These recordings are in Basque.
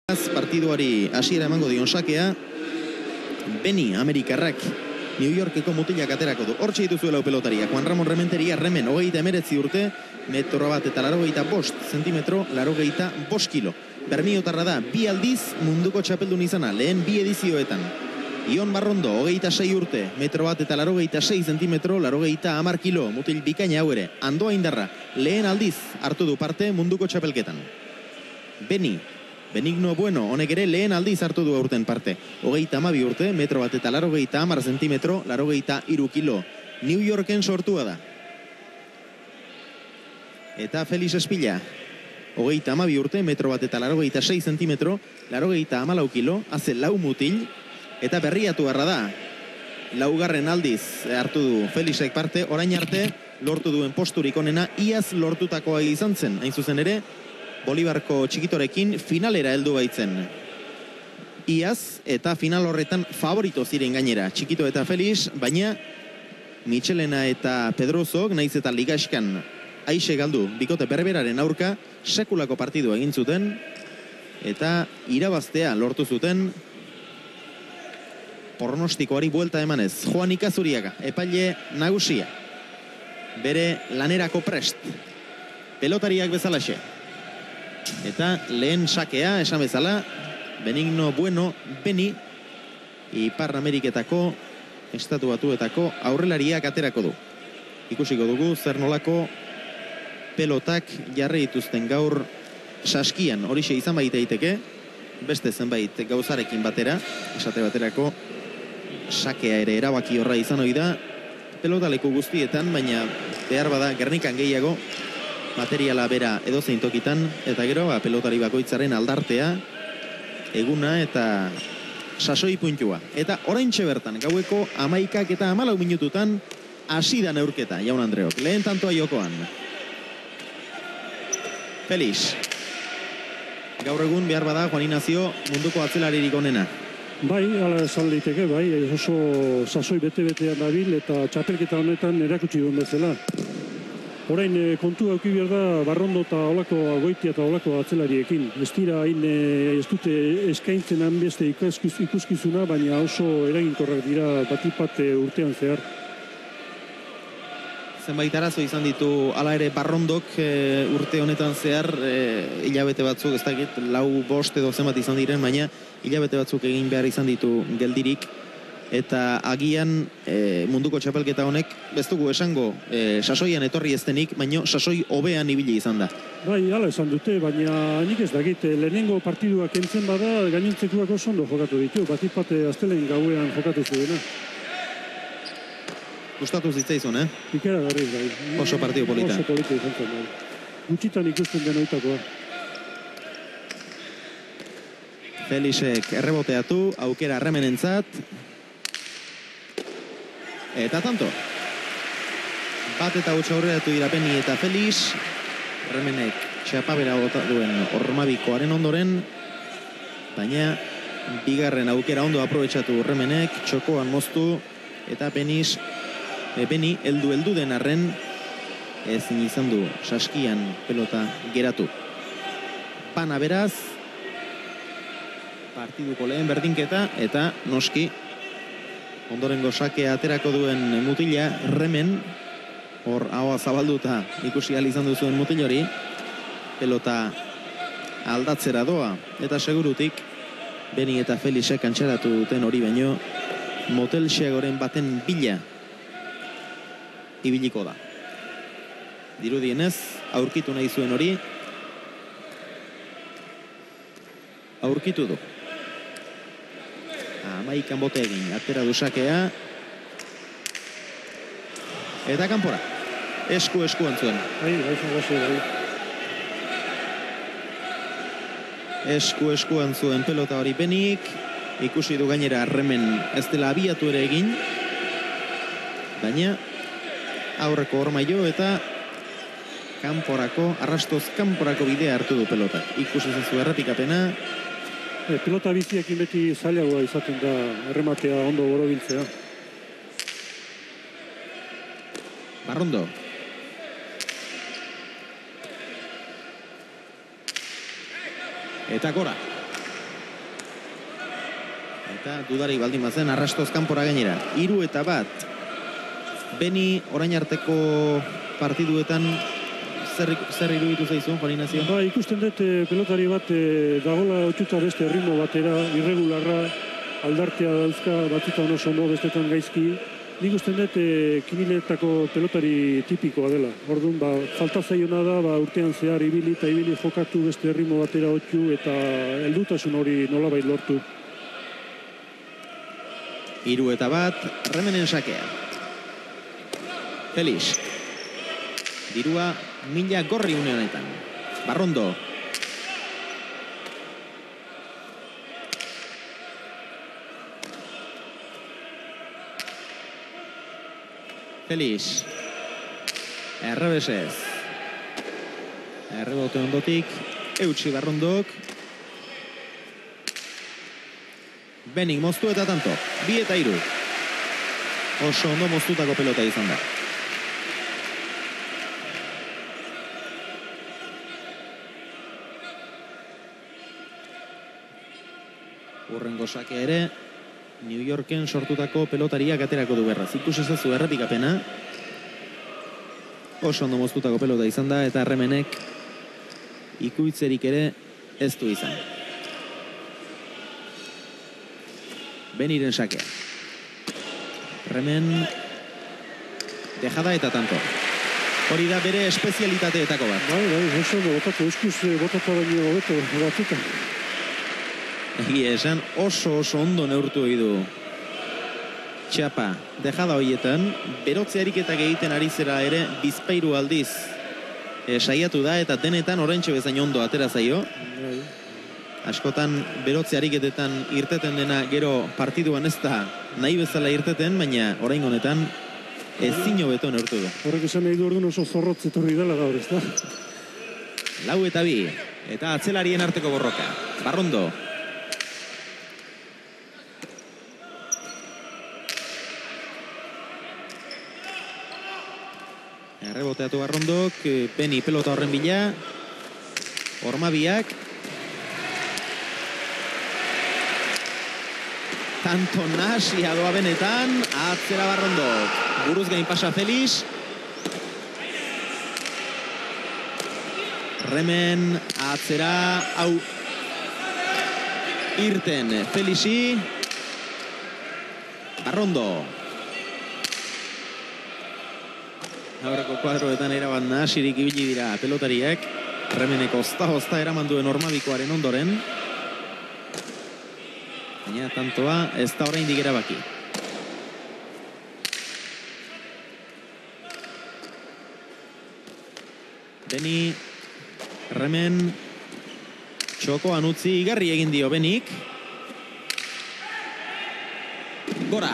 Partiduari hasiera emango dion sakea. Beni Amerikarrak New Yorkeko mutilak aterako du. Hortxe dituzuela pelotaria. Juan Ramon Rementeria, Remen 29 urte, metro bat eta 85 zentimetro, 85 kilo. Bermiotarra da, bi aldiz munduko txapeldun izana, lehen bi edizioetan. Ion Barrondo, 26 urte, metro bat eta 86 zentimetro, 80 kilo, mutil bikaina hau ere. Andoa Indarra, lehen aldiz hartu du parte munduko txapelketan. Benigno Bueno, honek ere lehen aldiz hartu du aurten parte. 32 urte, metro bat eta 80 zentimetro, 83 kilo. New Yorken sortua da. Eta Felix Espilla, 32 urte, metro bat eta 86 zentimetro, 84 kilo, haze lau mutil, eta berriatu harra da. Laugarren aldiz hartu du Felixek parte, orain arte lortu duen posturik onena, iaz lortutakoa izan zen, hain zuzen ere, Bolibarko txikitorekin finalera heldu baitzen. Iaz eta final horretan favorito ziren gainera, Txikito eta Felix, baina Michelena eta Pedrozok, naiz eta ligaxkan aixe galdu, bikote berberaren aurka, sekulako partidua egin zuten, eta irabaztea lortu zuten, pronostikoari buelta emanez. Juan Ikazuriaga, epaile nagusia, bere lanerako prest, pelotariak bezalaxe. Eta lehen sakea, esan bezala, Benigno Bueno, Beni, Ipar Ameriketako, Estatu Batuetako aurrelariak aterako du. Ikusiko dugu zer nolako pelotak jarri dituzten gaur saskian, horixe izan baitaiteke, beste zenbait gauzarekin batera, esate baterako sakea ere erabaki horra izan ohi da, pelotaleku guztietan, baina behar bada Gernikan gehiago, materiala bera edozein tokitan, eta gero pelotari bakoitzaren aldartea, eguna eta sasoi puntua. Eta oraintxe bertan, gaueko 11 eta 14 minututan, hasi da neurketa, Jaun Andreok. Lehen tantoa jokoan. Felix. Gaur egun behar bada Juan Ignacio munduko atzelaririk onena. Bai, ala esan liteke, bai, oso sasoi bete-betean dabil eta txapelketa honetan erakutsi duen bezala. Orain kontu auki behar da Barrondo eta olako Goitia eta olako atzelariekin. Ez dira hain ez dute eskaintzen hanbeste ikuskizuna, baina oso eraginkorrak dira batipat urtean zehar. Zenbait arazo izan ditu hala ere Barrondok urte honetan zehar hilabete batzuk, ez dakit, 4-5 edo zenbat izan diren, baina hilabete batzuk egin behar izan ditu geldirik. Eta agian munduko txapelketa honek, ez dugu esango sasoian etorri eztenik, baina sasoi hobean ibili izan da. Bai, hala esan dute, baina nik ez dakit, lehenengo partiduak entzen bada, gainontzekuak oso ondo jokatu ditu, batipat astelen gauean jokatu zuena. Gustatu zitzaizun, Ikera garriz, bai. Oso partidu polita. Oso polita izan zen, bai. Gutxitan ikusten den oitakoa. Felixek erreboteatu, aukera Remenentzat. Eta tanto. Bat eta hutsa aurreratu dira Beni eta Felix. Remenek txapabera gota duen Ormabikoaren ondoren. Baina bigarren aukera ondo aprobetxatu Remenek, txokoan moztu. Eta Beni heldu den arren ezin izan du saskian pelota geratu. Bana beraz, partiduko lehen berdinketa eta noski ondorengo sakea aterako duen mutila Remen, hor ahoa zabalduta ikusi ahal izan duzuen mutil hori, pelota aldatzera doa, eta segurutik Beni eta Felixek antxeratu duten hori baino motel xeagoren baten bila ibiliko da. Dirudienez, aurkitu nahi zuen hori, aurkitu du. 11 bote egin, atera du sakea. Eta kanpora. Eskuan zuen. Eskuan zuen pelota hori Benik. Ikusi du gainera Remen ez dela abiatu ere egin. Baina aurreko hormaio eta arrastoz kanporako bidea hartu du pelota. Ikusi zu errepikapena. Pelota biziekin beti zailagoa izaten da errematea ondo borobiltzea. Barrondo. Eta gora. Eta dudari baldin bazen, arrastoz kanpora gainera. 3-1. Beni orain arteko partiduetan zer iruditu zaizu, Juan Ignacio? Ba, ikusten dut pelotari bat dagola otxuta beste ritmo batera, irregularra, aldartea dauzka, batzutan oso ondo, bestetan gaizki. Nik usten dut kiniletako pelotari tipikoa dela. Orduan, falta zaiona da, urtean zehar ibili eta ibili jokatu beste ritmo batera otxu eta heldutasun hori nolabait lortu. 3-1, Remenen sakea. Felix. Dirua mila gorri une honetan. Barrondo. Felix. Errebesez. Errebote ondotik. Eutsi Barrondok. Benik moztu eta tanto. 2-3. Oso ondo moztutako pelota izan da. Urrengo sake ere, New Yorken sortutako pelotariak aterako du berraz. Ikus ezazu errepikapena. Oso ondo moztutako pelota izan da eta Remenek ikuitzerik ere ez du izan. Beniren sakea. Remen dejada eta tanto. Hori da bere espezialitateetako bat. Bai, oso botatu, eskuz botatu baino hobeto batzutan. Egia esan oso ondo neurtu egidu txapa. Dejada horietan, berotze ariketak egiten ari zera ere bizpairu aldiz saiatu da eta denetan oraintxe bezain ondo atera zaio. Askotan berotze ariketetan irteten dena gero partiduan ez da nahi bezala irteten, baina orain honetan ezin hobeto neurtu du. Horrek esan nahi du orduan oso zorrotz etorri dela gaur, ez da? 4-2 eta atzelarien arteko borroka. Barrondo. Erreboteatu Barrondok, Beni pelota horren bila. Ormabiak. Tanto nasia doa benetan, atzera Barrondok. Buruz gain pasa Felix. Remen atzera, hau irten Felixi. Barrondo. Aurreko kuadroetan erabat nahasirik ibili dira pelotariak. Remeneko ozta eraman duen Ormabikoaren ondoren. Baina tantoa ez da oraindik erabaki. Beni, Remen, txokoan utzi igarri egin dio Benik. Gora!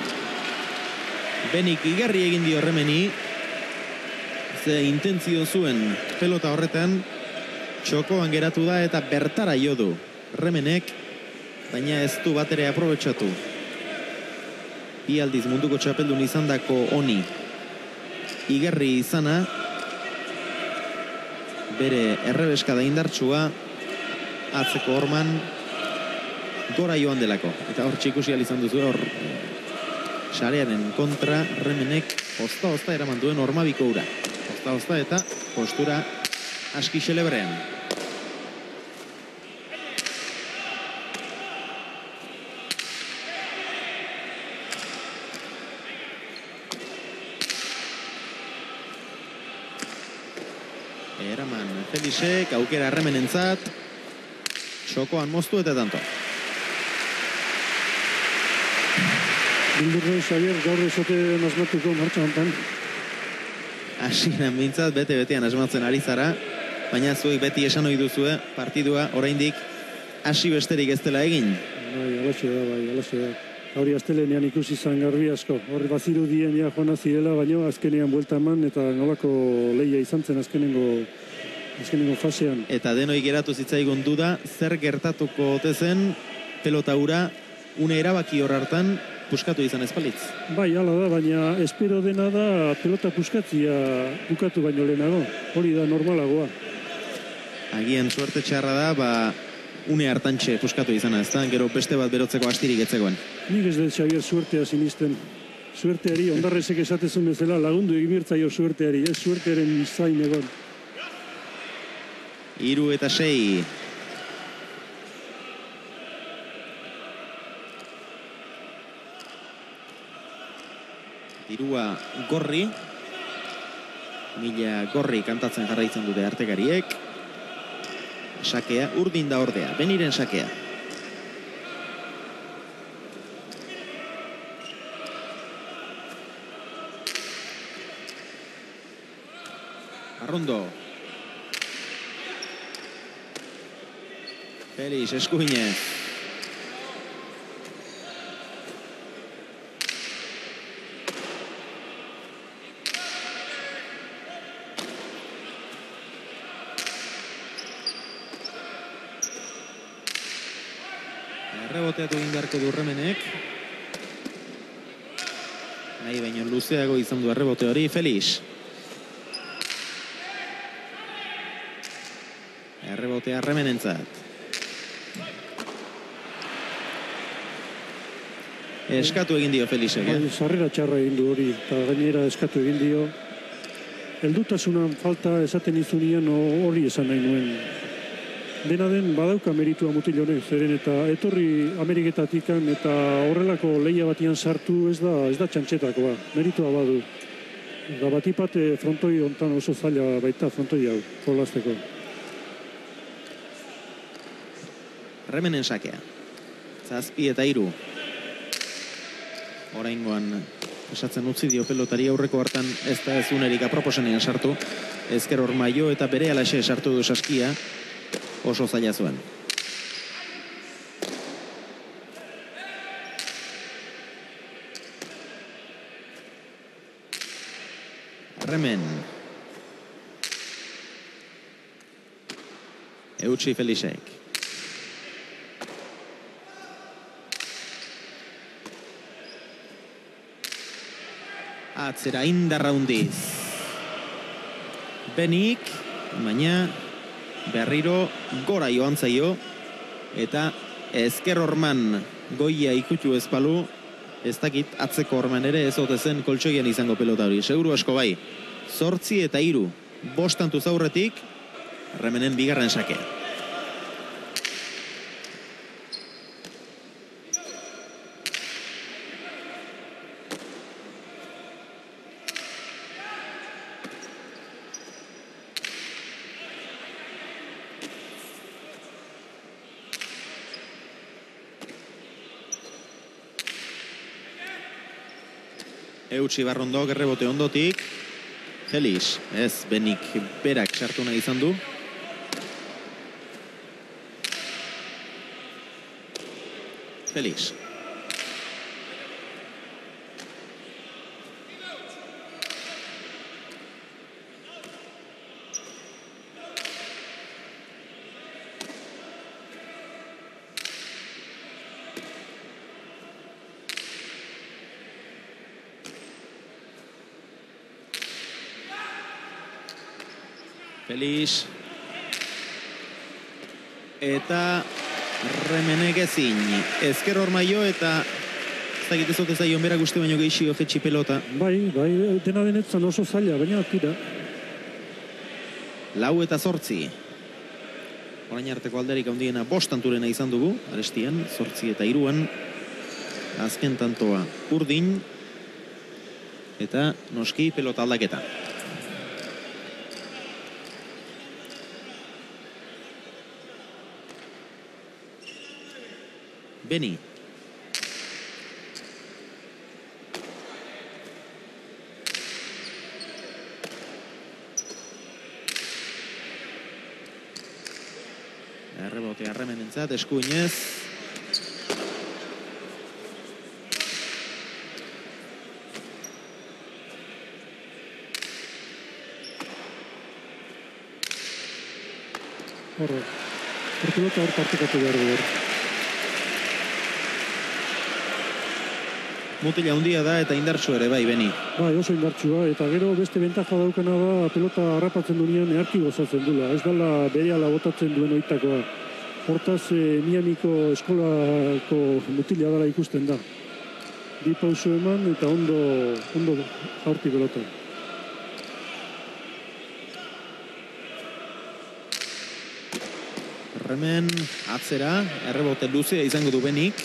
Benik igarri egin dio Remeni. Ze intentzio zuen pelota horretan, txokoan geratu da eta bertara jo du Remenek, baina ez du bat ere aprobetxatu. Bi aldiz munduko txapeldun izandako honi igarri izana, bere errebeskada indartsua, atzeko horman gora joan delako. Eta hor txikusi izan duzu hor sarearen kontra Remenek ozta eraman duen Ormabiko ura. Ozta eta postura aski xelebrean. Eraman Felixek, aukera Remenentzat, txokoan moztu eta tanto. Bildurre, Xavier, gaur ezote nazmatuko martxa hontan. Asiran bintzat, bete-betean asmatzen ari zara, baina zuek beti esan ohi duzue, partidua oraindik hasi besterik ez dela egin. Bai, alaxe da. Hori astelenean ikusi izan garbi asko. Hori bazirudien ja joan zirela, baina azkenean buelta eman eta nolako lehia izan zen azkenengo fasean. Eta denoi geratu zitzaigun duda, zer gertatuko ote zen pelota ura une erabaki hor hartan puskatu izan espalitz. Bai, hala da, baina espero dena da pelota puskatzia bukatu baino lehenago. Hori da normalagoa. Agian suerte txarra da, une hartantxe puskatu izana, ez da? Gero beste bat berotzeko astirik etzegoen. Nik ez dut Xavier suertea sinisten. Suerteari, Ondarrezek esatezun bezala, lagundu egibirtzaio suerteari, ez suertearen zain egon. 3-6. Dirua gorri. Mila gorri kantatzen jarraitzen dute artekariek. Sakea, urdin da ordea, Beniren sakea. Arrondo. Felix, eskuinez. Erreboteatu indarko du Remenek. Nahi baino luzeago izan du errebote hori, Felix. Errebotea Remenentzat. Eskatu egin dio Felixek, Sarrera txarra egin du hori, eta gainera eskatu egin dio. Heldutasunan falta esaten izunien hori esan nahi nuen. Dena den badauka meritua mutil honek, zeren eta etorri Ameriketatikan eta horrelako lehia batian sartu ez da txantxetakoa, meritua badu. Da batipat frontoi hontan oso zaila baita frontoi hau, jolasteko. Remenen sakea. 7-3. Oraingoan esatzen utzi dio pelotari aurreko hartan ez da ez unerik aproposenean sartu. Ezker Ormaio eta bere alaxe sartu du saskia. Oso zaila zuen. Remen. Eutsi Felixek. Atzera indarra hundiz. Benik, baina berriro gora joan zaio eta Ezker Orman goia ikutu ezpalu, ez dakit atzeko Orman ere ez ote zen koltsoian izango pelota hori. Seguru asko bai. 8-3, 5 tantuz aurretik, Remenen bigarren sakea. Eutsi Barrondok errebote ondotik. Felix, ez, Benik berak sartu nahi izan du. Felix. Felix. Eta Remenek ezin. Ezker Ormaio eta ez dakit ez ote zaion berak uste baino gehixio jetxi pelota. Bai, dena denetzan oso zaila, baina tira. 4-8. Orain arteko alderik handiena 5 tanturena izan dugu, Arestian, 8-3. Azken tantoa urdin. Eta noski pelota aldaketa. Beni. Errebotea Remenentzat, eskuinez. Horre. Pelota hor partekatu behar du. Mutila handia da eta indartsu ere bai, Beni. Bai, oso indartsua, eta gero beste bentaja daukana da pelota harrapatzen duenean eharki gozatzen dula. Ez dala berehala botatzen duen oitakoa. Hortaz, Miamiko eskolako mutila dela ikusten da. Bi pauso eman eta ondo jaurti pelota. Remen atzera, errebote luzea izango du Benik.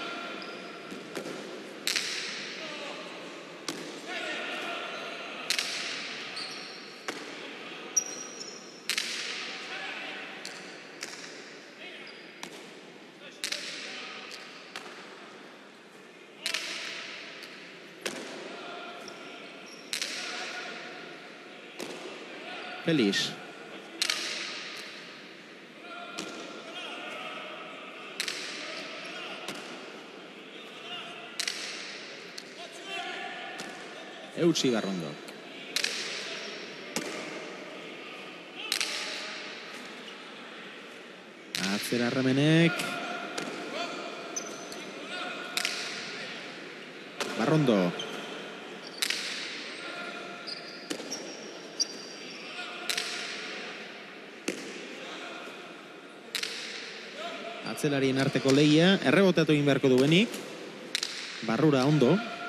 Felix. Eutsi Garrondo. Atzera Remenek. Garrondo. Atzelarien arteko lehia, erreboteatu egin beharko du Benik. Barrura ondo.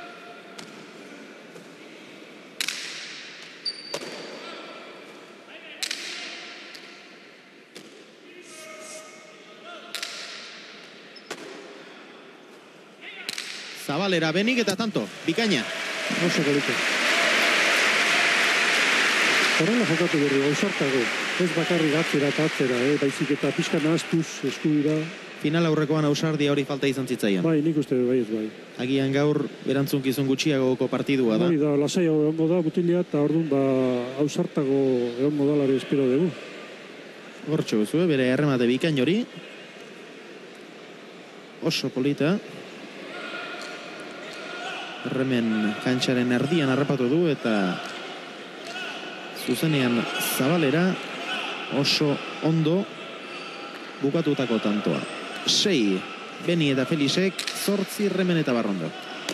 Zabalera Benik eta tanto, bikaina. Oso polita. Horrela jokatu berri, ausartago. Ez bakarrik atzera eta atzera, baizik eta pixka nahaztuz, eskubira. Final aurrekoan ausardia hori falta izan zitzaion. Bai, nik uste bai ez bai. Agian gaur berantzunkizun gutxiagoko partidua da. Bai da, lasai egongo da butila eta orduan ausartago egongo da lare espero dugu. Hortxo bezue, bere erremate bikain hori. Oso polita. Remen kantxaren erdian harrapatu du eta zuzenean Zabalera oso ondo bukatutako tantoa. 6 Beni eta Felixek, 8 Remen eta Barrondo.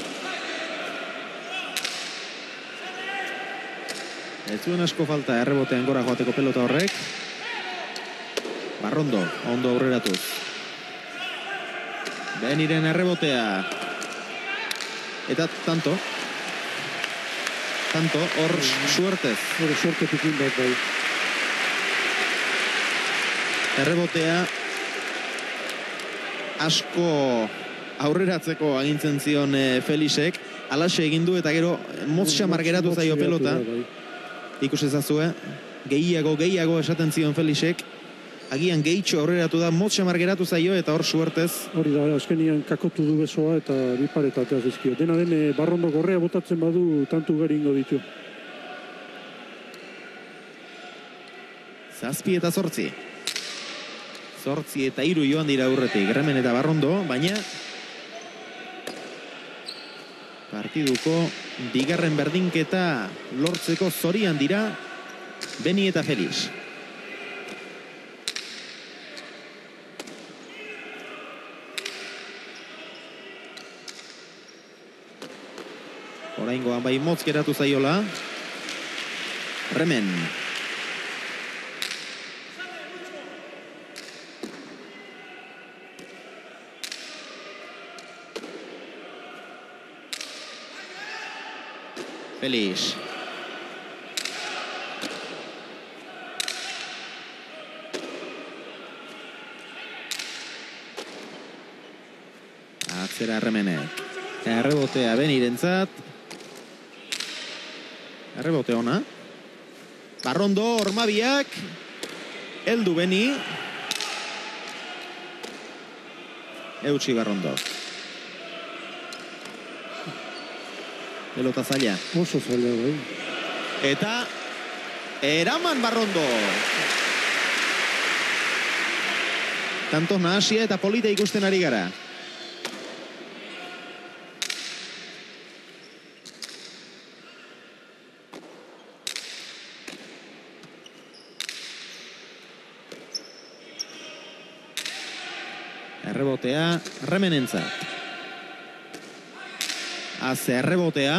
Ez zuen asko falta errebotean gora joateko pelota horrek. Barrondo, ondo aurreratuz. Beniren errebotea. Eta tanto, hor suertez. Hor suertetik inbat bai. Errebotea asko aurreratzeko agintzen zion Felixek. Alaxe egin du eta gero motxamar geratu zaio pelota. Ikus ezazue, gehiago esaten zion Felixek. Agian gehitxo aurreratu da, motxamar geratu zaio eta hor suertez. Hori da, azkenian kakotu du besoa eta biparetatea zizkio. Dena den, Barrondo gorrea botatzen badu, tantu gari ingo ditu. 7 eta 8. 8 eta 3 joan dira aurretik, Remen eta Barrondo, baina partiduko bigarren berdinketa lortzeko zorian dira Beni eta Felix. Oraingoan bai motz geratu zaiola. Remen. Felix. Atzera Remenek. Errebotea Benirentzat. Errebote ona. Barrondo, Ormabiak. Eldu Beni. Eutsi Barrondo. Pelota zaila. Oso zaila bai. Eta eraman Barrondo. Tanto nahasia eta polita ikusten ari gara. Errebotea Remenentzat. Haze errebotea.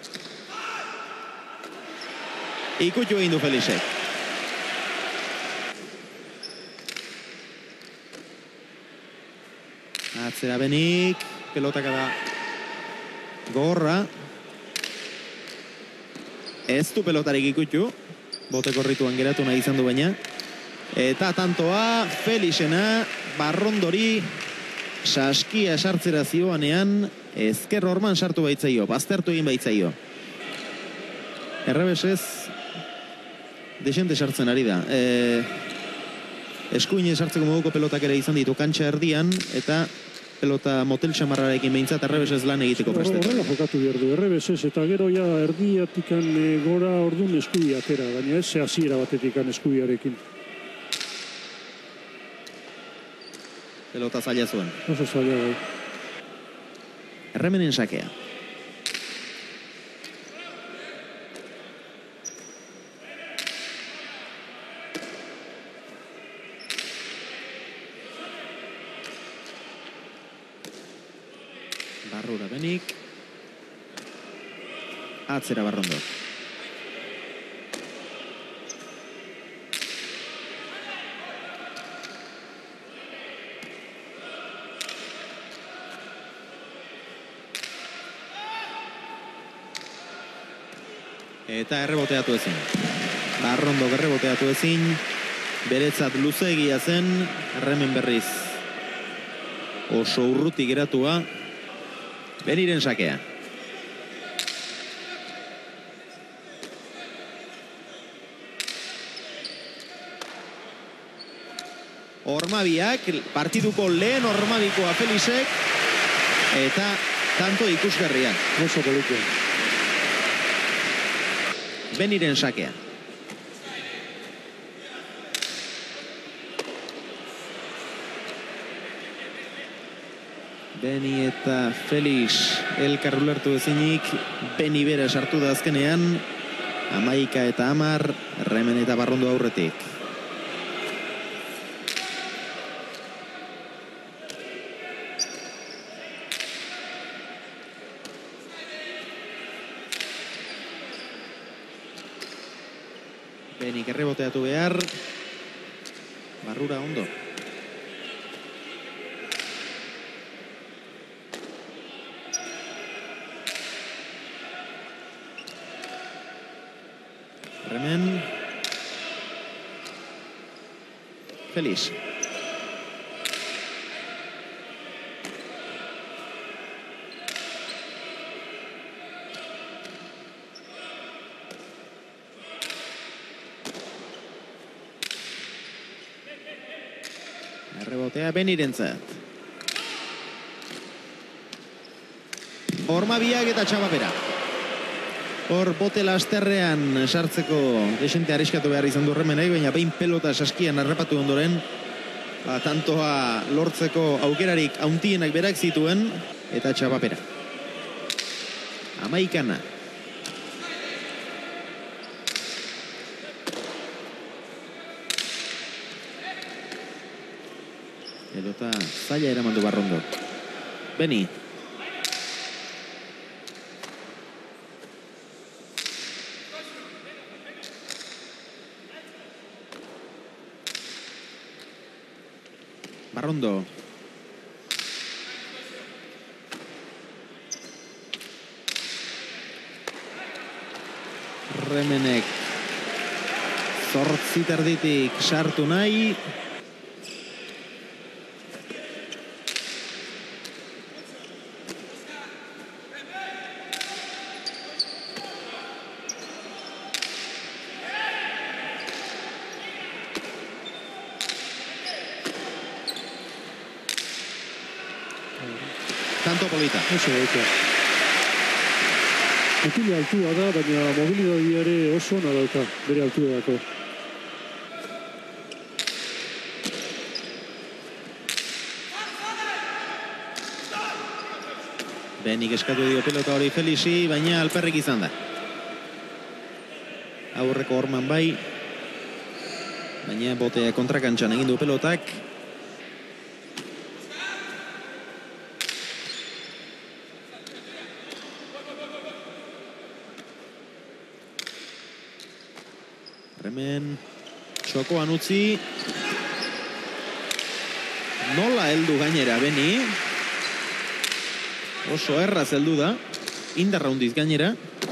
Ikutu egin du Felixek. Atzera benik, pelotaka da gorra. Ez du pelotarik ikutu, bote korrituan geratu nahi izan du baina. Eta tantoa, Felixena, Barrondori, saskia sartzera zioanean, ezker horman sartu baitzaio, baztertu egin baitzaio. Errebesez, desente sartzen ari da. Eskuine sartzeko moduko pelotak ere izan ditu kantxa erdian, eta pelota motel xamarrarekin behintzat errebesez lan egiteko prestetu. Horrela jokatu behar du, errebesez, eta gero ja erdiatikan gora orduan eskubi atera, baina ez hasiera batetikan eskubiarekin. Pelota zaila zuen. Oso zaila bai. Erremenen sakea. Barrura benik. Atzera Barrondo. Eta erreboteatu ezin. Barrondo erreboteatu ezin. Beretzat luzeegia zen. Erremen berriz oso urruti geratua. Beniren sakea. Ormabiak, partiduko lehen ormabikoa Felixek. Eta tanto ikusgarriak. Oso polita. Beniren sakea. Beni eta Felix elkar ulertu ezinik, Beni bera sartu da azkenean, 11 eta 10, Erremen eta Barrondo aurretik. Benik erreboteatu behar, Barrura ondo. Erremen. Felix. Errebotea Benirentzat. Ormabiak eta Txabapera. Hor bote lasterrean sartzeko desente arriskatu behar izan du Erremenek, baina behin pelota saskian harrapatu ondoren, tantoa lortzeko aukerarik hauntienak berak zituen, eta Txabapera. 11. Pelota zaila eraman du Barrondo. Beni. Barrondo. Erremenek zortzi terditik sartu nahi. Tanto polita. Oso polita. Mutile altua da, baina mobilidadea ere oso ona dauka, bere altua dako. Benik eskatu dio pelota hori Felixi, baina alperrik izan da. Aurreko horman bai, baina botea kontrakantxan egin du pelotak. Erremen txokoan utzi. Nola heldu gainera Beni. Oso erraz heldu da. Indarra hundiz gainera.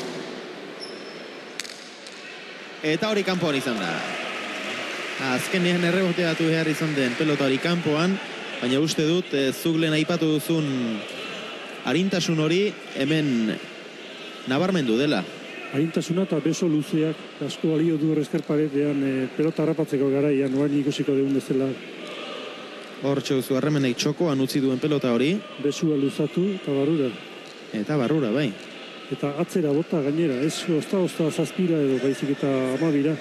Eta hori kanpoan izan da. Azkenean erreboteatu behar izan den pelota hori kanpoan. Baina uste dut, zuk lehen aipatu duzun arintasun hori hemen nabarmendu dela. Arintasuna eta beso luzeak asko balio du eskerparetean pelota harrapatzeko garaian, orain ikusiko dugun bezala. Hor txauzu Arremenek txokoan utzi duen pelota hori. Besua luzatu eta barrura. Eta barrura, bai. Eta atzera bota gainera, ez osta zazpira edo baizik eta amabira.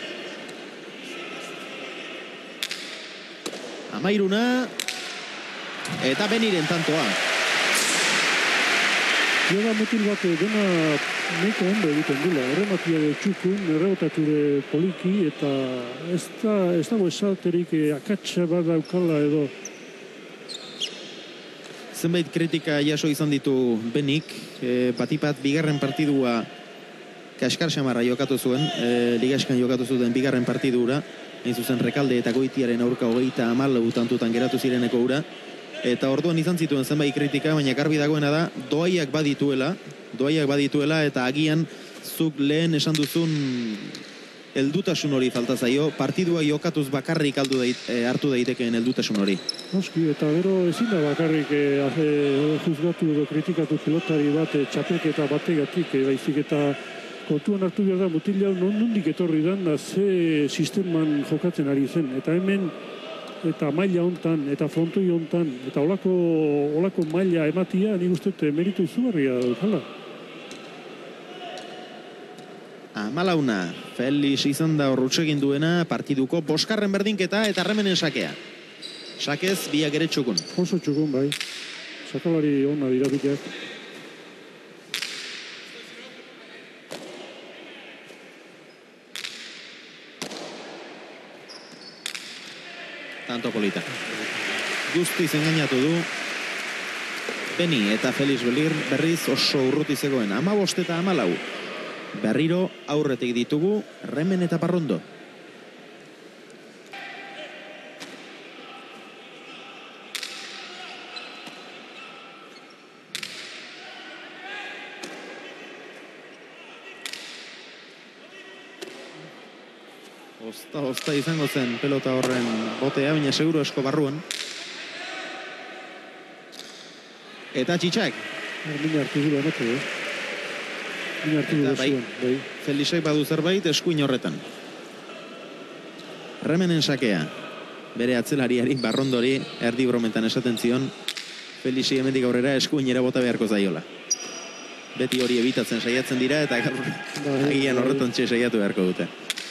Amairuna. Eta Beniren tantoa. Joda mutil bat dena neko ondo egiten dula. Errematia de txukun, errebotatu de poliki, eta ez dago esaterik akatsa bat daukala edo. Zenbait kritika jaso izan ditu Benik. Batipat bigarren partidua Kaskar Xamarra jokatu zuen, Ligaskan jokatu zuten bigarren partidura. Hain zuzen Rekalde eta Goitiaren aurka 34 tantutan geratu zireneko ura. Eta orduan izan zituen zenbait kritika, baina garbi dagoena da, doaiak badituela eta agian zuk lehen esan duzun heldutasun hori falta zaio, partidua jokatuz bakarrik hartu daitekeen heldutasun hori. Noski, eta gero ezin da bakarrik juzgatu edo kritikatu pilotari bat txapelketa bategatik, baizik eta kontuan hartu behar da mutila nondik etorri dan, ze sisteman jokatzen ari zen, eta hemen eta maila hontan, eta frontoi hontan, eta olako maila ematia, nik uste meritu izugarria daukala. Amalauna, Felix izan da horrutxegin duena partiduko boskarren berdinketa eta Arremenen sakea. Sakez biak ere txukun. Oso txukun, bai. Sakalari ona dira biak. Tanto polita. Guztiz engainatu du Beni eta Felix Belir berriz oso urruti zegoen. 15 eta 14. Berriro aurretik ditugu Remen eta Parrondo. Osta izango zen pelota horren botea, baina seguro esko barruan. Eta Txitxak. Mina hartu dula emate, Mina hartu dula zuen, bai. Felixek badu zerbait eskuin horretan. Remenen sakea. Bere atzelariari, Barrondori, erdi brometan esaten zion, Felixi hemendik aurrera eskuinera bota beharko zaiola. Beti hori ebitatzen saiatzen dira, eta agian horretan saiatu beharko dute.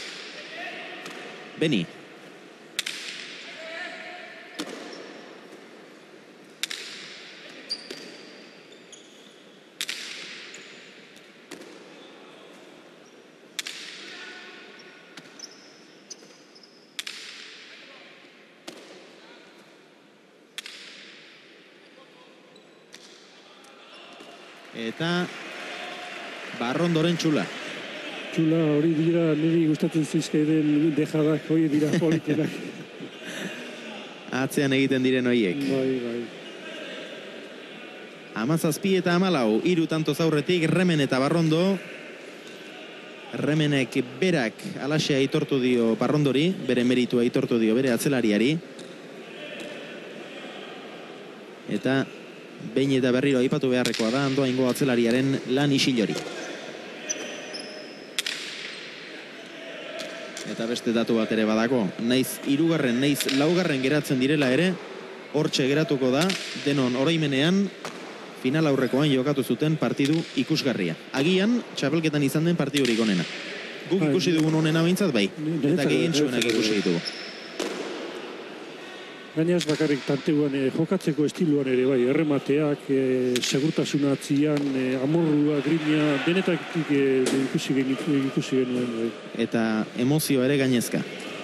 Beni. Eta Barrondoren txula. Txula hori dira, niri gustatzen zizkaiden dejadak, hori dira politenak. Atzean egiten diren horiek. Bai. 17 eta 14, 3 tantoz aurretik, Remen eta Barrondo. Remenek berak alaxea aitortu dio Barrondori, bere meritua aitortu dio bere atzelariari. Eta behin eta berriro aipatu beharrekoa da, Andoaingo atzelariaren lan isil hori. Eta beste datu bat ere badako, naiz 3., naiz 4. geratzen direla ere, hortxe geratuko da, denon oroimenean, final aurrekoan jokatu zuten partidu ikusgarria. Agian, txapelketan izan den partidurik onena. Guk ikusi dugun onena behintzat bai, eta gehien zuenak ikusi ditugu. Gainaz bakarrik tanteguan jokatzeko estiluan ere bai, erremateak, segurtasuna atzian, amorrua, grina, denetatik ikusi genuen bai. Eta emozioa ere gainezka.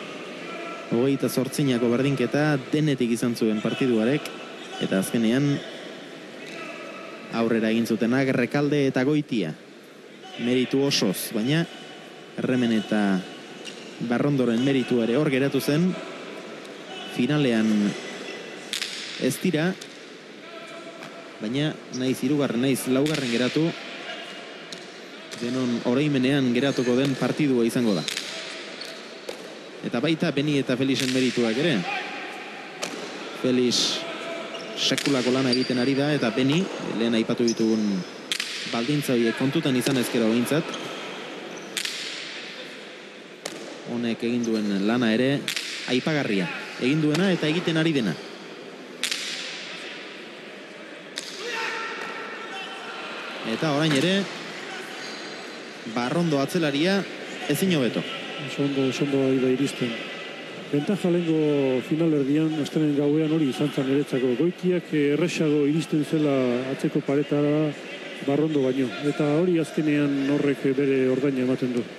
28ko berdinketa denetik izan zuen partiduarek, eta azkenean aurrera egin zutenak Rekalde eta Goitia. Meritu osoz, baina Remen eta Barrondoren meritu ere hor geratu zen. Finalean ez dira, baina naiz hirugarren, naiz laugarren geratu, denon oroimenean geratuko den partidua izango da. Eta baita Beni eta Felixen merituak ere. Felix sekulako lana egiten ari da, eta Beni, lehen aipatu ditugun baldintza horiek kontutan izan ezkero behintzat. Honek egin duen lana ere aipagarria. Egin duena eta egiten ari dena. Eta orain ere, Barrondo atzelaria ezin hobeto. Sondo ari da iristen. Bentaja lehenko finalerdian, astenen gauean hori izan zan eretzako. Goitiak erresago iristen zela atzeko paretara Barrondo baino. Eta hori azkenean horrek bere ordaina ematen du.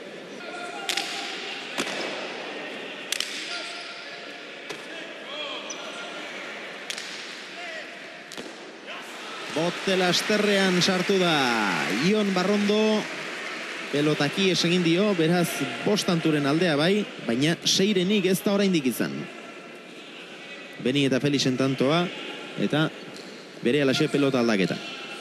Bote lasterrean sartu da Ion Barrondo. Pelotaki esegin dio, beraz bostanturen aldea bai, baina seirenik ez da oraindik izan. Beni eta Felixen tantoa, eta bere alaxe pelota aldaketa.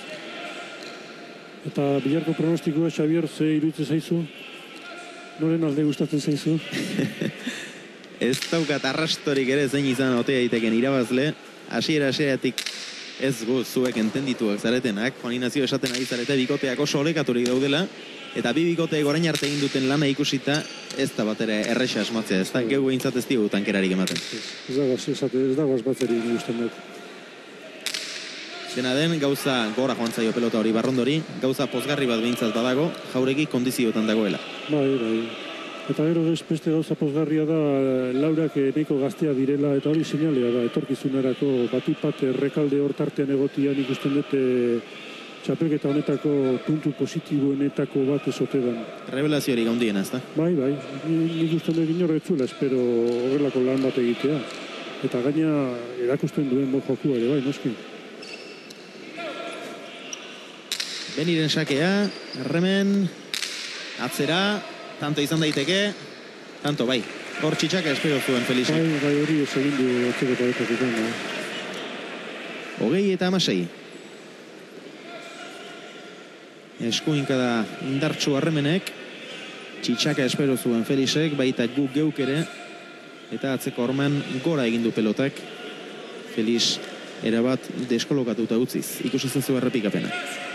Eta bilarko pronostikoa, Xavier, ze iruditzen zaizu? Noren alde gustatzen zaizu? Ez daukat arrastorik ere zein izan ote daiteken irabazle, hasieratik ez zuek entendituak zaretenak, Juan Ignacio esaten ari zarete bikoteak oso olekaturik daudela, eta bi bikoteek orain arte egin duten lana ikusita ez da batera erresa asmatzea, ez da geu behintzat ez digu tankerarik ematen. Ez dago asmatzerik ikusten dut. Dena den, gauza gora joan zaio pelota hori Barrondori, gauza pozgarri bat behintzat badago, Jauregi kondizioetan dagoela. Bai. Eta gero beste gauza pozgarria da Laurak nahiko gaztea direla, eta hori seinalea da, etorkizunerako batipat errekalde hortartean egotian ikusten dut txapelketa honetako puntu positiboenetako bat ezotedan. Revelaziorik handiena, ez da? Bai, nik usten dut inorretzuela, espero horrelako lan bat egitea. Eta gaina erakusten duen jokua ere, bai, noski. Beniren sakea, Remen, atzera, tanto izan daiteke, tanto bai. Hor txitxaka espero zuen Felixek. Bai, hori ez egin du atzeko paretak bai. 20-16. Eskuinka da indartsu Arremenek, txitxaka espero zuen Felixek, baita guk geuk ere, eta atzeko horman gora egin du pelotak. Felix erabat deskolokatuta utziz, ikusi zazu errepikapena.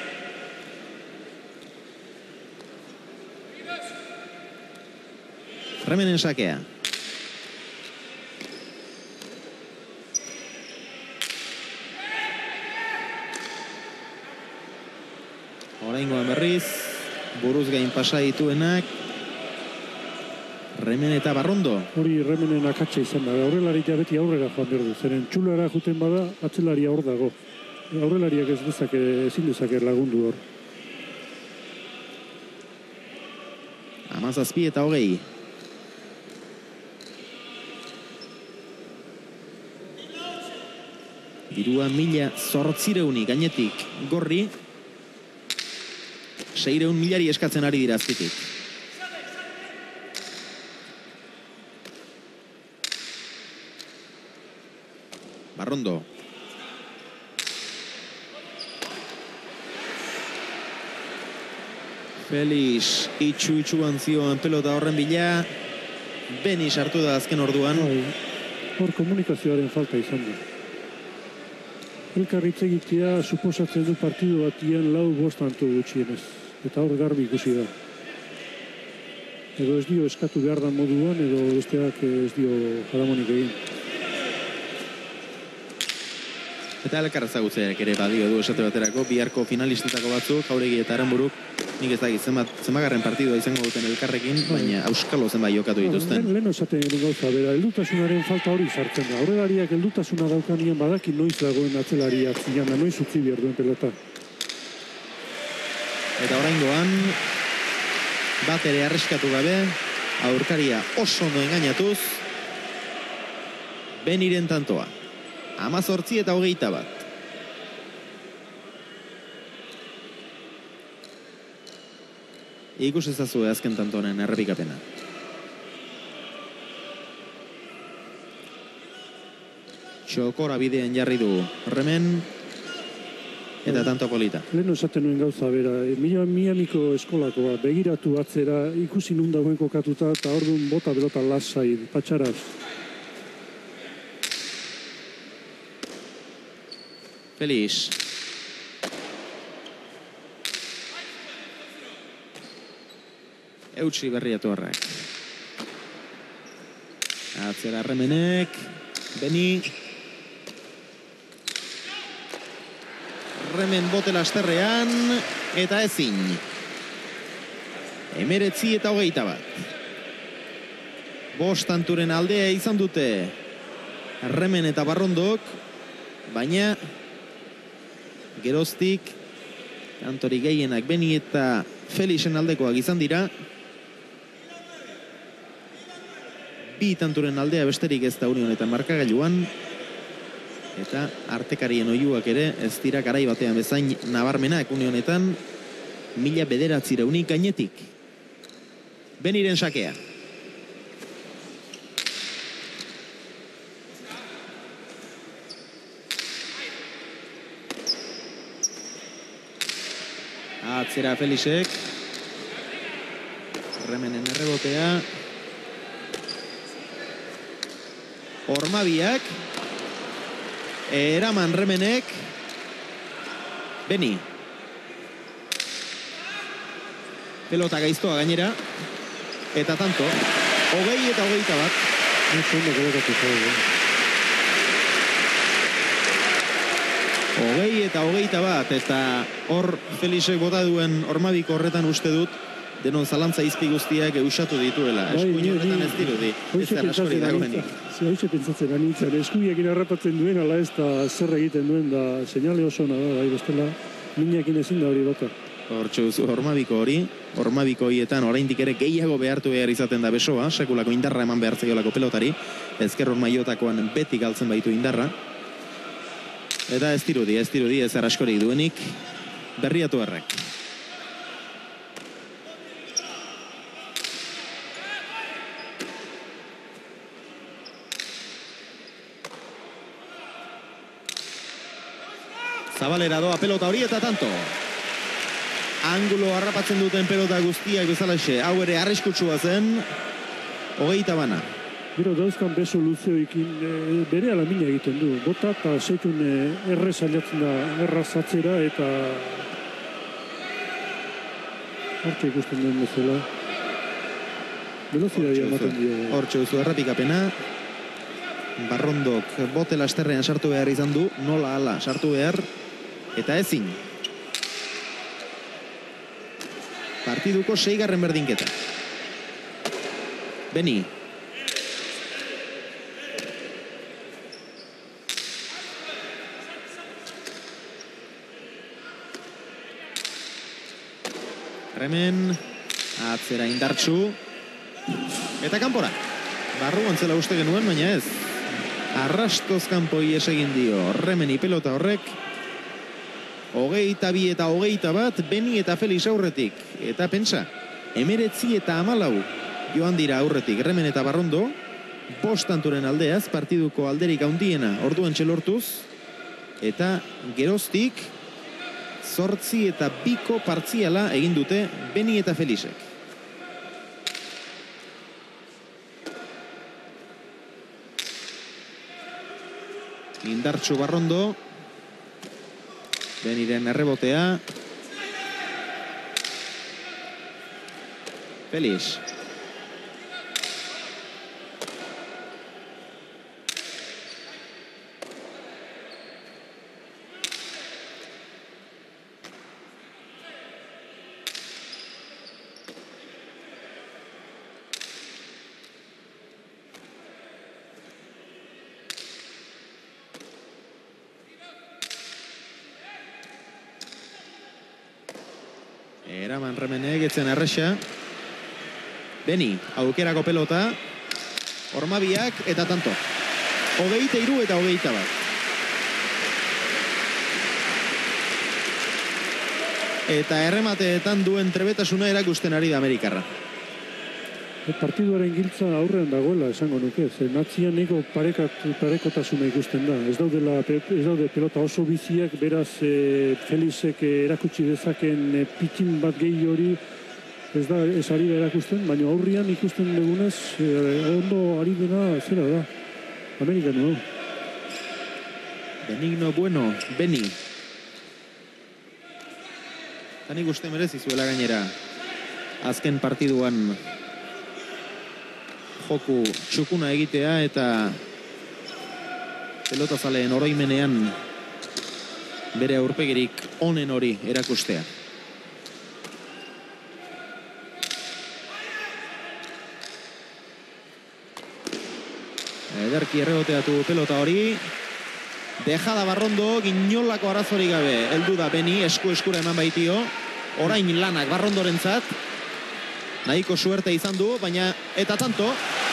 Remenen sakea. Oraingoan berriz, buruz gain pasa dituenak, Remen eta Barrondo. Hori Remenen akatsa izan da, aurrelari beti aurrera joan behar du, zeren txulara juten bada, atzelaria hor dago. Aurrelariak ezin dezake lagundu hor. 17 eta 20. Dirua 1.800 gainetik gorri, 600.000 eskatzen ari dira azpitik. Barrondo. Felix itxu-itxuan zioan pelota horren bila. Beni sartu da azken orduan. Hor komunikazioaren falta izan du. Elkarritz egitea suposatzen du partidu batian 4-5 tanto gutxienez. Eta hor garbi ikusi da. Edo ez dio eskatu behar da moduan, edo besteak ez dio jaramonik egin. Eta elkar ezagutzeak ere badio du esate baterako, biharko finalistetako batzuk, Jauregi eta Aranburuk, nik ez dakit zenbagarren partidua izango duten elkarrekin, baina auskalo zenbait jokatu dituzten. Lehen esaten egin gauza, bera, heldutasunaren falta hori sartzen da. Aurrelariak heldutasuna daukanien badaki noiz dagoen atzelariak zian da, noiz utzi behar duen pelota. Eta oraingoan bat ere arriskatu gabe, aurkaria oso ondo engainatuz, Beniren tantoa. 18 eta 21. Ikus ezazue azken tantonen errepikapena. Txokora bidean jarri du Remen. Eta tanto polita. Lehen esaten nuen gauza bera, Miamiko eskolakoa, begiratu atzera, ikusi nun dagoen kokatuta, eta orduan bota belota lasai, patxaraz. Felix. Eutsi Berriatu horrek. Atzera Remenek. Beni. Remen bote lasterrean, eta ezin. 19-21. Bost tanturen aldea izan dute Remen eta Barrondok, baina geroztik kantori gehienak Beni eta Felixen aldekoak izan dira. Bi tanturen aldea besterik ez da une honetan markagailuan. Eta artekarien oiuak ere ez dira garai batean bezain nabarmenak une honetan. 1900 gainetik. Beniren sakea. Atzera Felixek. Remenen errebotea. Ormabiak. Eraman Remenek. Beni. Pelota gaiztoa gainera. Eta tanto. 20-21. Hogei eta 21. Eta hor Felixek bota duen Ormabiko horretan uste dut denon zalantza izpi guztiak eusatu dituela. Eskuin horretan ez dirudi. Ez da askori dagoenik. Hoxe pentsatzen anitzen, eskuiekin harrapatzen duen, ala ez da zer egiten duen, da seinale oso ona da, bai bestela, minekin ezin da hori bota. Hortxe duzu Ormabiko hori, Ormabiko horietan oraindik ere gehiago behartu behar izaten da besoa, sekulako indarra eman behar zaiolako pelotari, ezker Ormaiotakoan beti galtzen baitu indarra. Eta ez dirudi, ez askorik duenik, Berriatu errek. Zabalera doa pelota hori eta tanto. Angulo harrapatzen duten pelota guztiak bezalaxe. Hau ere arriskutsua zen. 20. Gero dauzkan beso luzeoikin bere alamina egiten du. Bota eta seitun errez aliatzen da erraz atzera eta hortxe ikusten duen bezala. Velozidadia ematen dio. Hortxe duzu errepikapena. Barrondok bote lasterrean sartu behar izan du. Nola ala sartu behar. Eta ezin. Partiduko 6. berdinketa. Beni. Remen. Atzera indartsu. Eta kanpora. Barruan zela uste genuen, baina ez. Arrastoz kanpoi esegin dio. Remeni pelota horrek. 22 eta 21, Beni eta Felix aurretik. Eta pentsa, 19 eta 14 joan dira aurretik Remen eta Barrondo. 5 tanturen aldeaz, partiduko alderik handiena orduan txelortuz. Eta geroztik, 8 eta 2 partziala egin dute Beni eta Felixek. Indartsu Barrondo. Beniren errebotea. Felix. Eraman Remenek etzen erresa. Beni, aukerako pelota. Ormabiak eta tanto. 23 eta 21. Eta erremateetan duen trebetasuna erakusten ari da Amerikarra. Partiduaren giltza aurrean dagoela, esango nuke. Zer atzian nego parekotasuna ikusten da. Ez daude pelota oso biziak, beraz Felixek erakutsi dezaken pitin bat gehi hori ez da ez ari da erakusten, baina aurrian ikusten dugunez ondo ari dena zera da. Amerikanu hau. Benigno bueno, Beni. Tanik uste merezizuela gainera. Azken partiduan joku txukuna egitea eta pelotazaleen oroimenean bere aurpegirik onen hori erakustea. Ederki erreboteatu pelota hori. Dejada Barrondo, Guiñolako arazorik gabe. Heldu da Beni, eskura eman baitio. Orain lanak Barrondorentzat. Nahiko suerte izan du, baina eta tanto.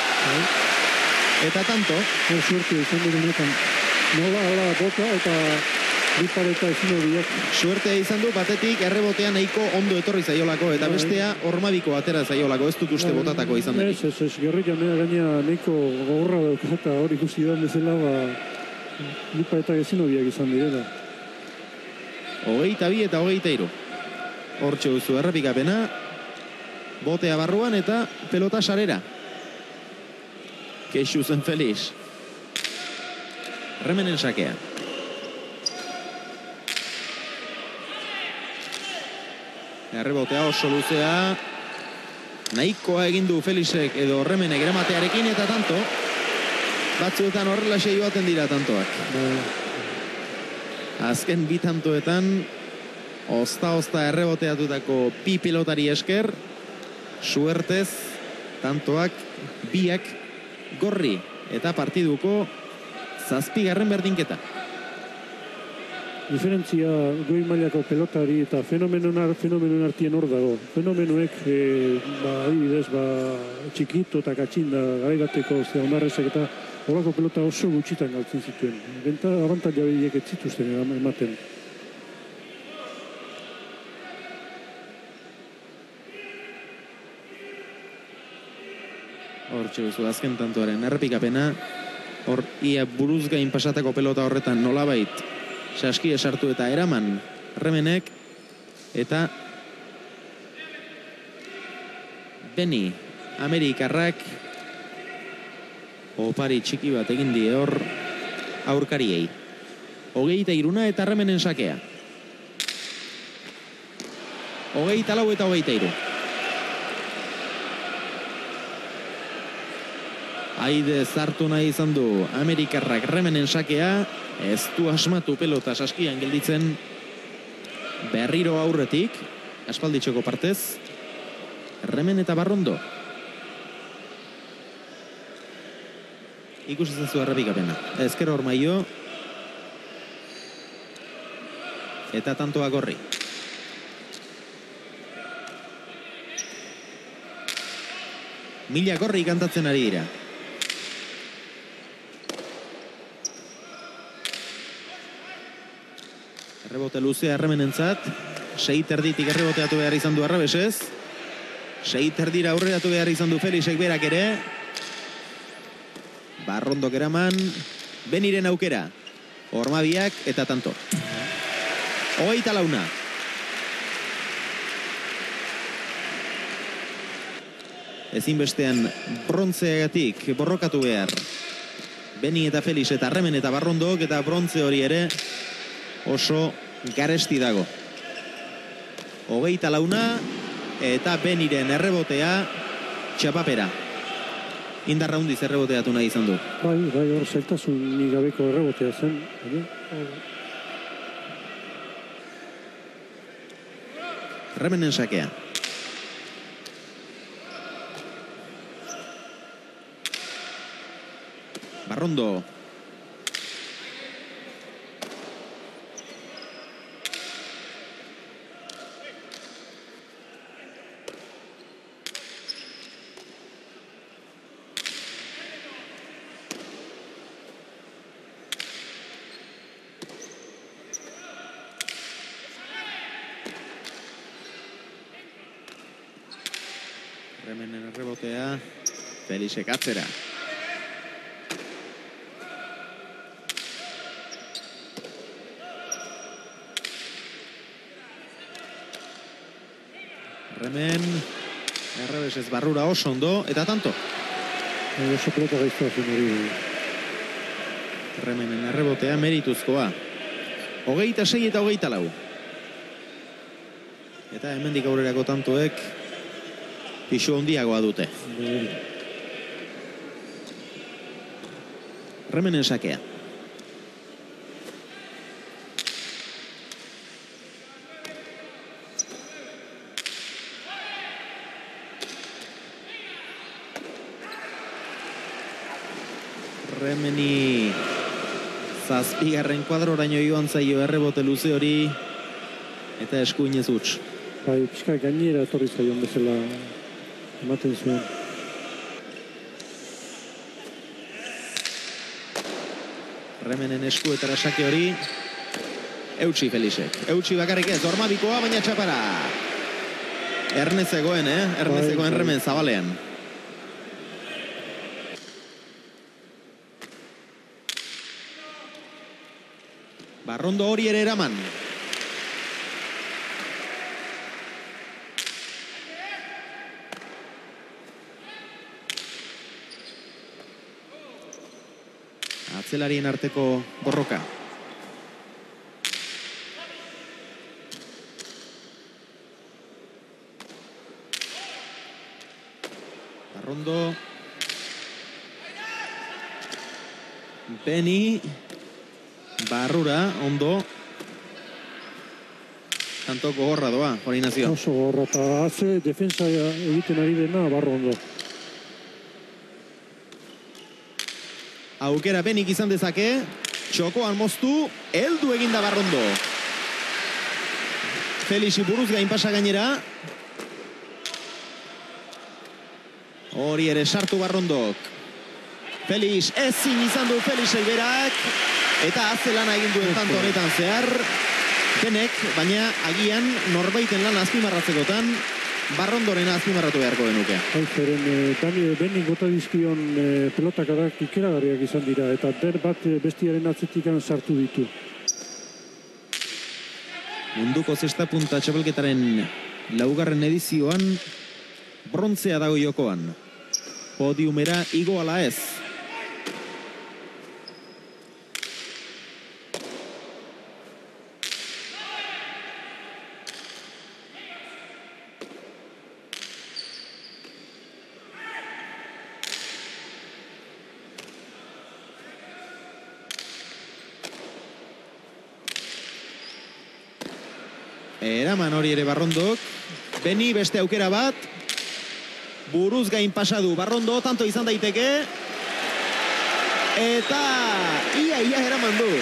Eta tanto. Suerte izan du denetan. Nola ala bota eta bipareta ezin horiak. Suertea izan du, batetik errebotean nahiko ondo etorri zaiolako, eta bestea hormabiko atera zaiolako, ez dut uste botatako izan denik. Ez, Gerrika gaina nahiko gogorra dauka eta hori ikusi da bezala, bipareta ezin horiak izan direla. 22 eta 23. Hortxe duzu errepikapena, botea barruan eta pelota sarera. Kexu zen Felix. Remenen sakea. Errebotea oso luzea. Nahikoa egin du Felixek edo Remenek eramatearekin eta tanto. Batzuetan horrela joaten dira tantoak. Azken bi tantoetan ozta erreboteatutako bi pilotari esker. Suertez tantoak biak gorri eta partiduko 7. berdinketa. Diferentzia goi mailako pelotari eta fenomenoen artien hor dago. Fenomenoek, adibidez, txikito eta katxinda garaibateko Ondarrezek eta horako pelota oso gutxitan galtzen zituen. Benta abantaila horiek ez zituzten ematen. Hortxe guzu, azken tantoaren errepikapena. Hor, ia buruz gain pasatako pelota horretan nolabait saski esartu eta eraman Remenek eta Beni Amerikarrak opari txiki bat egin die hor aurkariei. 23 eta Remenen sakea. 24 eta 23. Aide zartu nahi izan du Amerikarrak Remenen sakea. Ez du asmatu pelota saskian gelditzen berriro aurretik. Aspalditxoko partez. Remen eta Barrondo. Ikusi zazu errepikapena. Ezker hor maio. Eta tantoa gorri. Mila gorri kantatzen ari dira. Errebote luzea Remenentzat. 6 erditik erreboteatu behar izan du Arrabesez. 6 erdira aurreratu behar izan du Felixek berak ere. Barrondok eraman. Beniren aukera. Hormabiak eta tanto. 24. Ezinbestean brontzeagatik borrokatu behar. Beni eta Felix eta Remen eta Barrondok eta brontze hori ere oso garesti dago. 24 eta Beniren errebotea txapapera. Indarra hundiz erreboteatu nahi izan du. Bai, hor zailtasun gabeko errebotea zen. Remenen sakea. Barrondo. Remenen errebotea, Felixek atzera. Remen, errebesez barrura oso ondo, eta tanto. Oso pelota gaiztoa zen hori. Remenen errebotea merituzkoa. 26 eta 24. Eta hemendik aurrerako tantoek pisu handiagoa dute. Remenen sakea. Remeni zazpigarren kuadroraino joan zaio errebote luze hori eta eskuinez huts. Bai, pixka gainera etorri zaion bezala ematen zuen. Remenen eskuetara sake hori eutsi Felixek. Eutsi bakarrik ez, Ormabikoa, baina txapara. Ernezegoen, Ernezegoen Remen zabalean. Barrondo hori ere eraman. Atzelarien arteko borroka. Barrondo. Beni. Barrura, ondo. Tanto gogorra doa, hori nazio. Oso gogorra, eta haze defensa egiten ari dena barro ondo. Aukera Benik izan dezake, txokoan moztu, heldu eginda Barrondo. Felixi buruz gain pasa gainera. Hori ere sartu Barrondok. Felix ezin izan du Felixek berak. Eta haze lana egin duen tanto honetan zehar. Benek, baina agian norbaiten lan azpimarratzekotan Barrondoren azpimarratu beharko genuke. Zeren, Daniel Benik bota dizkion pelotakadak ikeragarriak izan dira, eta bat bestiaren atzetikan sartu ditu. Munduko zesta punta txapelketaren 4. edizioan brontzea dago jokoan. Podiumera igo ala ez. Eraman hori ere Barrondok. Beni beste aukera bat. Buruz gain pasadu. Barrondo tanto izan daiteke. Eta ia eraman du.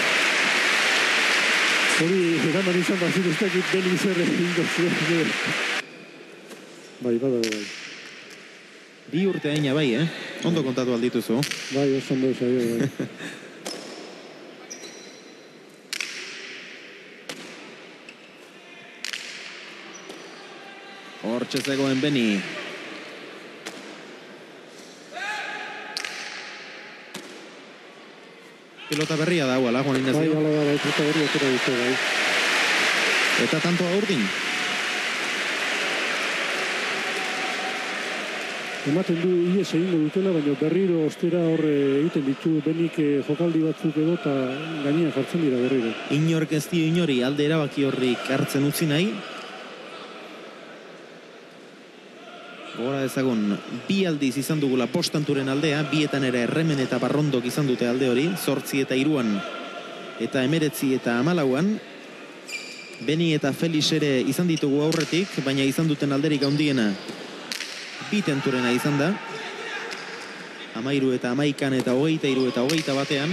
Hori eraman izan da zinestakit Beni zer egingo zuen. Bai, bai. 2 urte aina bai, Ondo kontatu aldituzu. Bai, oso ondo zaio, bai. Hortxe zegoen Beni. Pilota berria da, ala, Juan Ignacio. Bai, ala da, bai, pilota berria atera dute, bai. Eta tanto urdin. Ematen du ies egingo dutela, baina berriro ostera horre egiten ditu Benik jokaldi batzuk edo eta gainean jartzen dira berriro. Inork ez dio inori alde erabaki horrik hartzen utzi nahi. Gora ezagun, 2 aldiz izan dugula postanturen aldea, 2etan ere Remen eta Barrondok izan dute alde hori, 8 eta 3 eta 19 eta 14. Beni eta Felix ere izan ditugu aurretik, baina izan duten alderik handiena 2 tenturena izan da. 13 eta 11 eta 23 eta 21.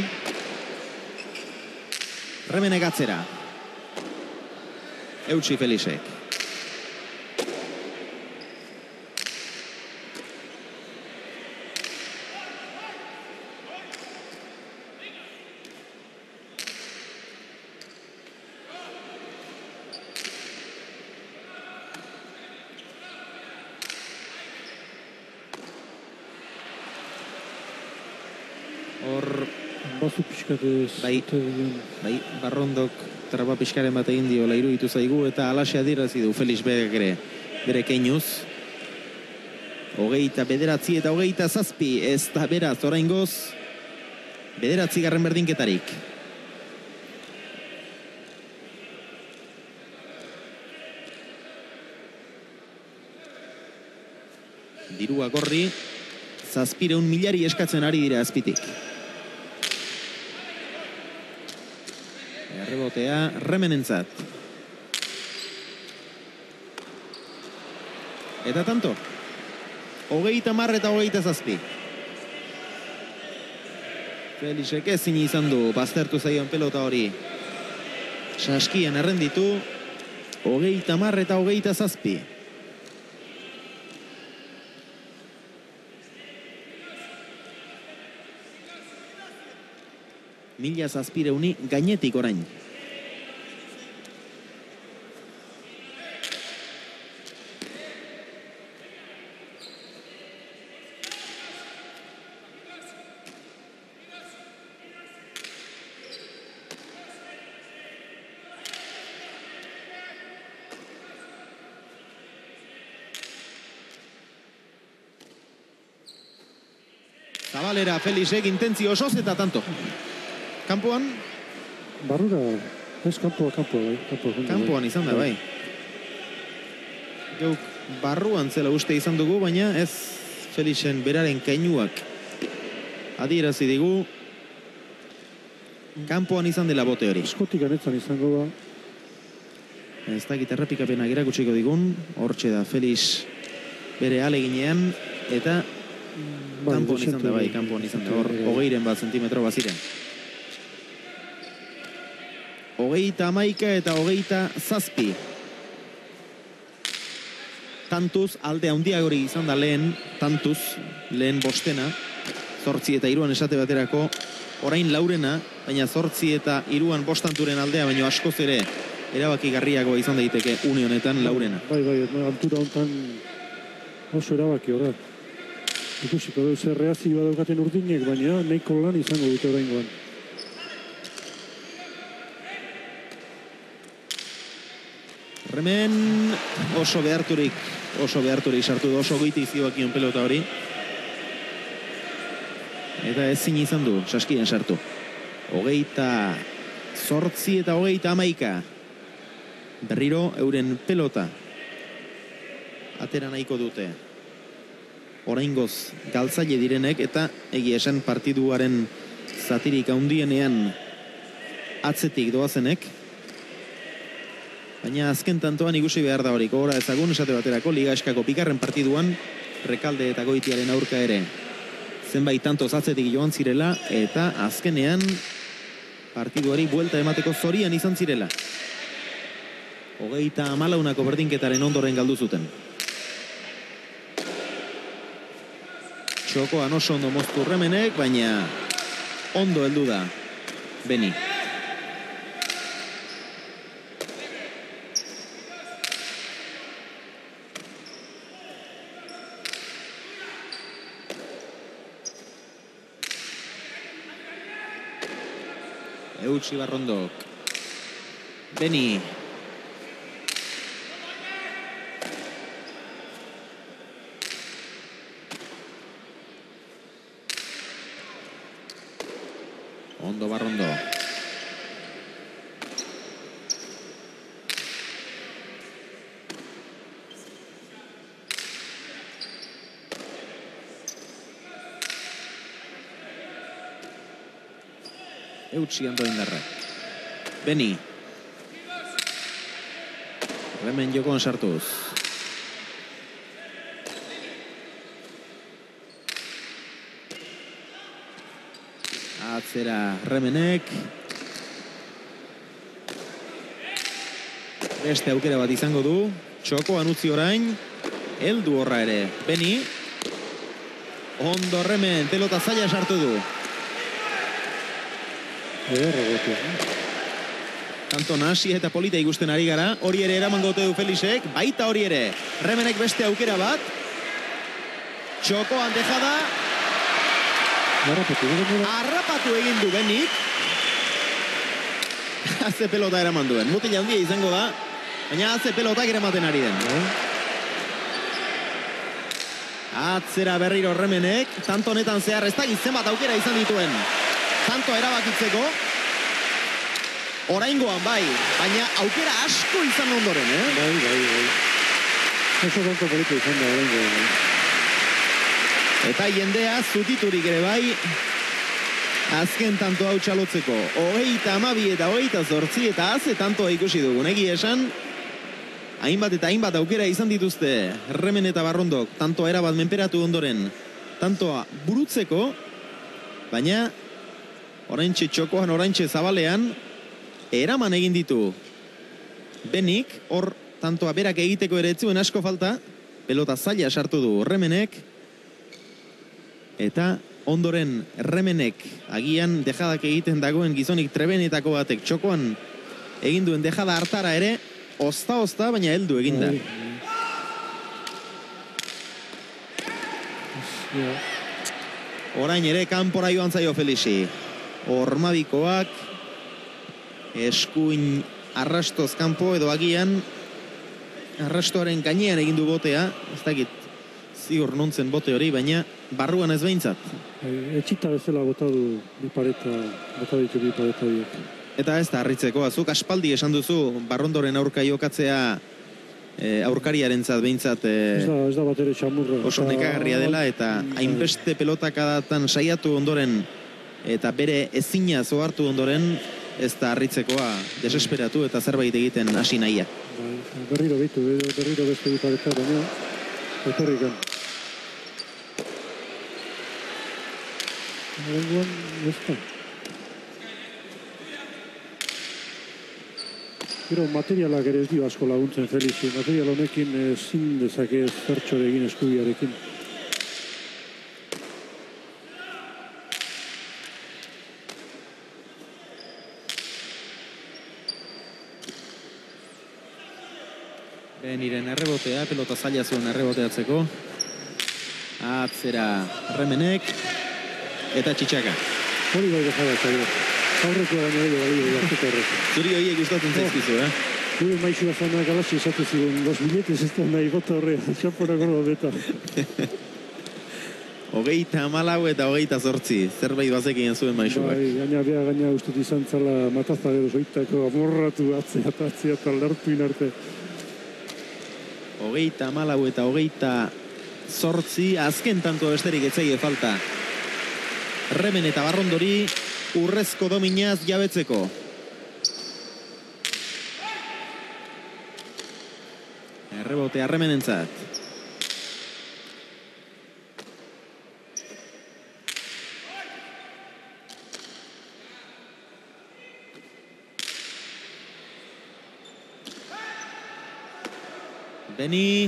Remenek atzera. Eutsi Felixek. bazu pixkatez. Bai, Barrondok traba pixkaren bat egin dio iruditu zaigu eta alaxe adierazi du Felix Begak ere bere keinuz. 29 eta 27, ez da beraz oraingoz 9. berdinketarik. Dirua gorri, 700.000 eskatzen ari dira azpitik. Errebotea Remenentzat. Eta tanto. 30 eta 27. Felixek ezin izan du baztertu zaion pelota hori. Saskian errenditu. 30 eta 27. Mila zazpireuni gainetik orain. Zabalera Felixek intentzio osoz eta tanto. Kampuan? Barrura, ez kampoa, bai. Kampuan izan da, bai. Geuk barruan zela uste izan dugu, baina ez Felixen beraren kainuak adierazi digu. Kampuan izan dela bote hori. Eskotik anetzan izango da. Ez dakit errepikapenak irakutsiko digun. Hortxe da Felix bere aleginean eta kampuan izan da, bai, kampuan izan da. Hor, 20 zentimetro baziren. 31 eta 27. Tantuz, alde handiagori izan da lehen, tantuz, lehen bostena. 8 eta 3 esate baterako, orain laurena, baina 8 eta 3 bostanturen aldea, baina askoz ere erabakigarriagoa izan daiteke une honetan laurena. Bai, altura hontan oso erabaki horra. Ikusiko dut zer reazioa daukaten urdinek, baina nahiko lan izango dute oraingoan. Remen oso beharturik sartu da, oso goiti zioakion pelota hori. Eta ezin izan du, saskien sartu. 28 eta 31. Berriro euren pelota. Atera nahiko dute. Oraingoz galtzaile direnek eta egia esan partiduaren zatirik handienean atzetik doazenek. Baina azken tantoan ikusi behar da hori, gora ezagun esate baterako Liga Eskako bigarren partiduan Rekalde eta Goitiaren aurka ere zenbait tantoz atzetik joan zirela eta azkenean partiduari buelta emateko zorian izan zirela. 34 berdinketaren ondoren galdu zuten. Txokoan oso ondo moztu Remenek, baina ondo heldu da Beni. Eutsi Barrondok. Beni. Ondo Barrondo. Eutsi ando indarra. Beni. Remen jokon sartuz. Atzera Remenek. Beste aukera bat izango du. Txokoan utzi orain. Heldu horra ere. Beni. Ondo Remen, pelota zaila sartu du. Tanto nasi eta polita ikusten ari gara. Hori ere eraman gote du Felixek. Baita hori ere. Remenek beste aukera bat. Txokoan dejada. Harrapatu egin du Benik. Haze pelota eraman duen. Mutila handia izango da, baina haze pelotak eramaten ari den. Atzera berriro Remenek, tanto honetan zehar ez da zenbat aukera izan dituen. Tanto erabakitzeko. Oraingoan bai, baina aukera asko izan ondoren, Bai. Oso tanto polito izan da oraingoan. Eta jendea zutiturik ere bai, azken tanto hau txalotzeko. 32 eta 28 eta haze tantoa ikusi dugun. Egia esan, hainbat eta hainbat aukera izan dituzte Remen eta Barrondok, tantoa erabat menperatu ondoren, tantoa burutzeko, baina oraintxe txokoan, oraintxe zabalean, eraman egin ditu Benik, hor tantoa berak egiteko ere etzuen asko falta, pelota zaila sartu du Remenek, eta ondoren Remenek agian dejadak egiten dagoen gizonik trebenetako batek txokoan egin duen dejada hartara ere, Ozta, baina heldu eginda. Orain ere kanpora joan zaio Felixi. Ormabikoak eskuin arrastoz kanpo edo agian arrastoaren gainean egin du botea. Ez dakit ziur nontzen bote hori, baina barruan ez behintzat. Etxita bezala bota ditu bi pareta biek. Eta ez da harritzeko, azuk aspaldi esan duzu Barrondoren aurka jokatzea aurkariarentzat behintzat ez da bat ere xamurra. Oso nekagarria dela eta hainbeste pelotakadatan saiatu ondoren eta bere ezina zohartu ondoren ez da harritzekoa desesperatu eta zerbait egiten hasi nahia. Berriro beste bi pareta, baina etorrikan. Horrengoan ez da. Gero, materialak ere ez dio asko laguntzen Felixi. Material honekin ezin dezake zertxore egin eskubiarekin. Beniren errebotea, pelota zaila zuen erreboteatzeko. Atzera Remenek eta Txitxaka. Hori bai dejada zaila. Aurrekoa baina balio hartuko horrek. Zuri horiek gustatzen zaizkizu, Gure maixua zanak alaxi esatu zigun, los billetes ez da nahi gota horrea, txapora gorda beta. 34 eta 28, zerbait bazekin zuen maixuak. Gaina ustut izan zala matazadero zoitako amorratu atzea eta lertu inarte. 34 eta 28, azken tanto besterik etzaile falta. Remen eta Barrondori urrezko dominaz jabetzeko. Errebotea Remenentzat. Beni.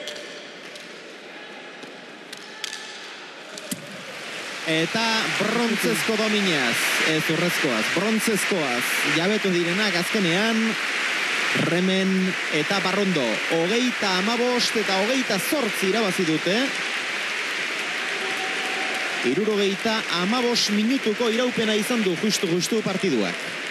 Eta brontzezko dominaz, ez urrezkoaz, brontzezkoaz, jabetu direnak azkenean, Remen eta Barrondo, 35 eta 28 irabazi dute. 75 minutuko iraupena izan du justu partiduak.